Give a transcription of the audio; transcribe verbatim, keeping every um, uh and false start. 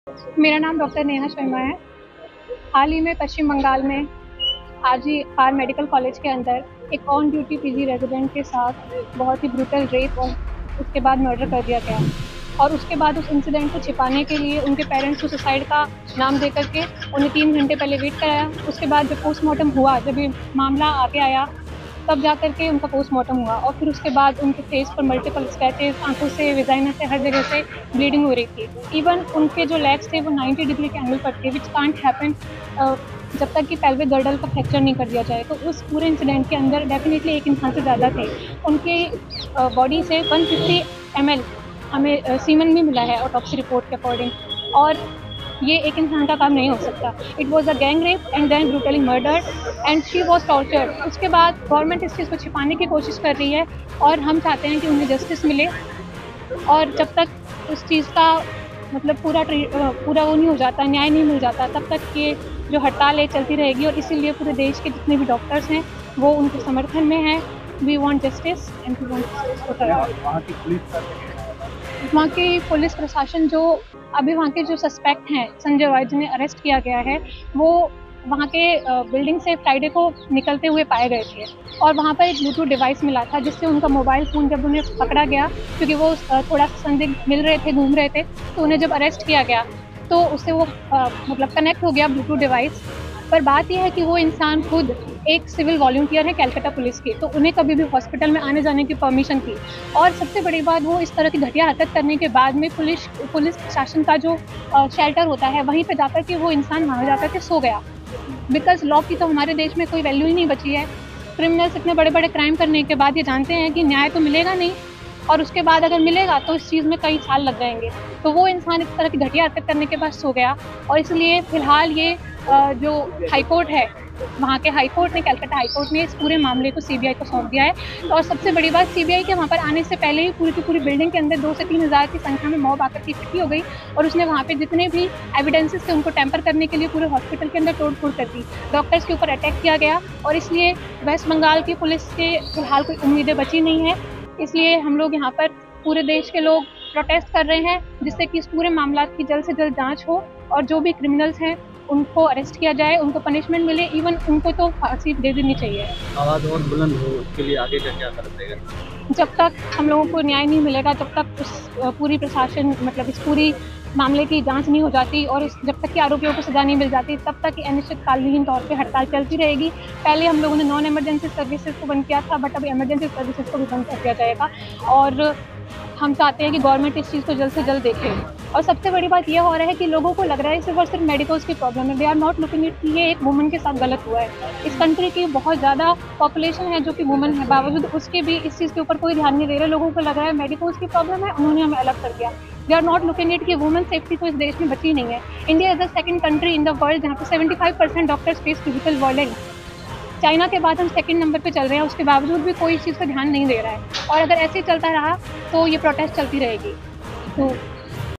मेरा नाम डॉक्टर नेहा शर्मा है। हाल ही में पश्चिम बंगाल में आरजी आर मेडिकल कॉलेज के अंदर एक ऑन ड्यूटी पीजी रेजिडेंट के साथ बहुत ही ब्रूटल रेप और उसके बाद मर्डर कर दिया गया। और उसके बाद उस इंसिडेंट को छिपाने के लिए उनके पेरेंट्स को सुसाइड का नाम दे करके उन्हें तीन घंटे पहले वेट कराया। उसके बाद जब पोस्टमार्टम हुआ, जब ये मामला आगे आया, तब जा करके उनका पोस्टमार्टम हुआ और फिर उसके बाद उनके फेस पर मल्टीपल स्क्रैचेस, आंखों से, विजाइना से, हर जगह से ब्लीडिंग हो रही थी। इवन उनके जो लेग्स थे वो नाइंटी डिग्री के एंगल पर थे, विच कांट हैपन जब तक कि पेल्विक गर्डल का फ्रैक्चर नहीं कर दिया जाए। तो उस पूरे इंसिडेंट के अंदर डेफिनेटली एक इंसान से ज़्यादा थे। उनके बॉडी से वन फिफ्टी एम एल हमें सीमन भी मिला है ऑटोप्सी रिपोर्ट के अकॉर्डिंग, और ये एक इंसान का काम नहीं हो सकता। It was a gang rape and then brutally murdered and she was tortured. उसके बाद गवर्नमेंट इस चीज़ को छिपाने की कोशिश कर रही है और हम चाहते हैं कि उन्हें जस्टिस मिले। और जब तक उस चीज़ का मतलब पूरा पूरा वो नहीं हो जाता, न्याय नहीं मिल जाता, तब तक ये जो हड़ताल है चलती रहेगी। और इसीलिए पूरे देश के जितने भी डॉक्टर्स हैं वो उनके समर्थन में हैं। We want justice and we want वहाँ की पुलिस वहाँ की पुलिस प्रशासन, जो अभी वहाँ के जो सस्पेक्ट हैं संजय रॉय जिन्हें अरेस्ट किया गया है, वो वहाँ के बिल्डिंग से फ्राइडे को निकलते हुए पाए गए थे और वहाँ पर एक ब्लूटूथ डिवाइस मिला था जिससे उनका मोबाइल फ़ोन, जब उन्हें पकड़ा गया क्योंकि वो थोड़ा संदिग्ध मिल रहे थे, घूम रहे थे, तो उन्हें जब अरेस्ट किया गया तो उससे वो आ, मतलब कनेक्ट हो गया ब्लूटूथ डिवाइस। पर बात यह है कि वो इंसान खुद एक सिविल वॉलंटियर है कैलकाटा पुलिस के, तो उन्हें कभी भी हॉस्पिटल में आने जाने की परमिशन थी। और सबसे बड़ी बात, वो इस तरह की घटिया हरकत करने के बाद में पुलिस पुलिस प्रशासन का जो शेल्टर होता है वहीं पे जाकर के वो इंसान वहाँ जाकर के सो गया। बिकॉज लॉ की तो हमारे देश में कोई वैल्यू ही नहीं बची है। क्रिमिनल्स इतने बड़े बड़े क्राइम करने के बाद ये जानते हैं कि न्याय तो मिलेगा नहीं, और उसके बाद अगर मिलेगा तो इस चीज़ में कई साल लग जाएंगे। तो वो इंसान इस तरह की घटिया हरकत करने के बाद सो गया और इसलिए फ़िलहाल ये जो हाई कोर्ट है, वहाँ के हाई कोर्ट ने, कैलकाटा हाई कोर्ट ने इस पूरे मामले को सीबीआई को सौंप दिया है। और सबसे बड़ी बात, सीबीआई के वहाँ पर आने से पहले ही पूरी की पूरी बिल्डिंग के अंदर दो से तीन हज़ार की संख्या में मॉब आकर के इकट्ठी हो गई और उसने वहाँ पे जितने भी एविडेंसेस थे उनको टेम्पर करने के लिए पूरे हॉस्पिटल के अंदर तोड़ फोड़ कर दी। डॉक्टर्स के ऊपर अटैक किया गया और इसलिए वेस्ट बंगाल की पुलिस के फिलहाल कोई उम्मीदें बची नहीं है। इसलिए हम लोग यहाँ पर पूरे देश के लोग प्रोटेस्ट कर रहे हैं जिससे कि इस पूरे मामला की जल्द से जल्द जांच हो और जो भी क्रिमिनल्स हैं उनको अरेस्ट किया जाए, उनको पनिशमेंट मिले, इवन उनको तो फांसी दे देनी चाहिए। आवाज़ और बुलंद हो, उसके लिए आगे का क्या करते हैं? जब तक हम लोगों को न्याय नहीं मिलेगा, जब तक उस पूरी प्रशासन मतलब इस पूरी मामले की जांच नहीं हो जाती और इस जब तक कि आरोपियों को सजा नहीं मिल जाती, तब तक अनिश्चितकालीन तौर पे हड़ताल चलती रहेगी। पहले हम लोगों ने नॉन इमरजेंसी सर्विसेज को बंद किया था, बट अभी इमरजेंसी सर्विसेज को भी बंद कर दिया जाएगा और हम चाहते हैं कि गवर्नमेंट इस चीज़ को जल्द से जल्द देखे। और सबसे बड़ी बात यह हो रहा है कि लोगों को लग रहा है सिर्फ और सिर्फ मेडिकल्स की प्रॉब्लम है। They are not looking it कि ये एक वुमन के साथ गलत हुआ है। इस कंट्री की बहुत ज़्यादा पॉपुलेशन है जो कि वुमन है, बावजूद उसके भी इस चीज़ के ऊपर कोई ध्यान नहीं दे रहे। लोगों को लग रहा है मेडिकल्स की प्रॉब्लम है, उन्होंने हमें अलग कर दिया। They are not looking it कि वुमेन सेफ्टी तो इस देश में बची नहीं है। India is the second country in the world जहाँ पे seventy five percent doctors face physical violence. China के बाद हम सेकंड नंबर पे चल रहे हैं, उसके बावजूद भी कोई इस चीज़ पर ध्यान नहीं दे रहा है। और अगर ऐसे ही चलता रहा तो ये प्रोटेस्ट चलती रहेगी। तो